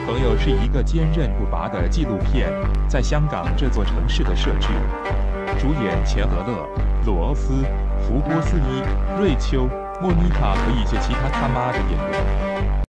朋友是一个坚韧不拔的纪录片，在香港这座城市的设置。主演钱德勒、罗斯、福波斯伊、瑞秋、莫妮卡和一些其他他妈的演员。